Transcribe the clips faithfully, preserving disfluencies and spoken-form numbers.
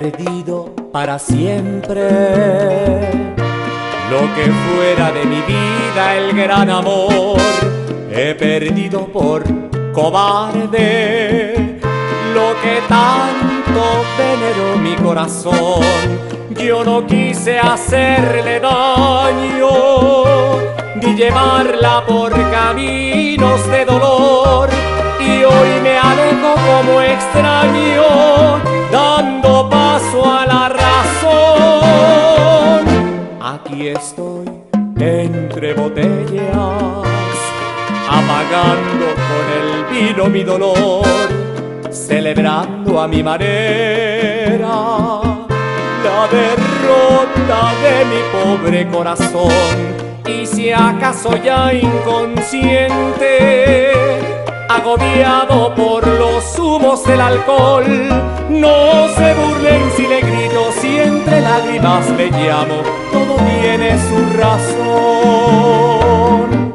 perdido para siempre lo que fuera de mi vida, el gran amor. He perdido por cobarde lo que tanto veneró mi corazón. Yo no quise hacerle daño ni llevarla por caminos de dolor, y hoy me alejo como extraño, dando paso a la razón. Aquí estoy entre botellas, apagando con el vino mi dolor, celebrando a mi manera la derrota de mi pobre corazón. Y si acaso ya inconsciente, agobiado por los humos del alcohol, no se burlen si le grito, si entre lágrimas le llamo, todo tiene su razón.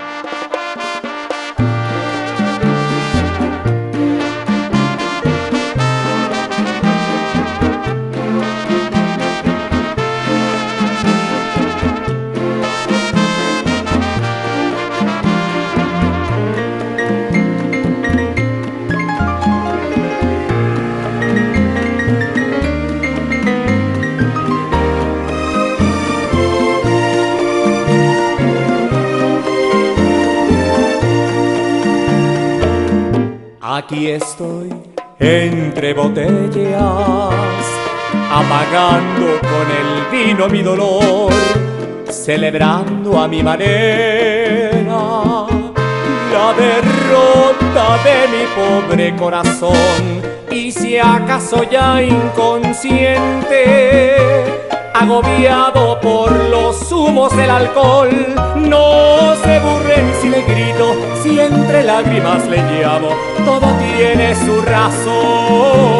Aquí estoy entre botellas, apagando con el vino mi dolor, celebrando a mi manera la derrota de mi pobre corazón. Y si acaso ya inconsciente, agobiado por los humos del alcohol, no se burlen si le grito, si entre lágrimas le llamo, todo tiene su razón.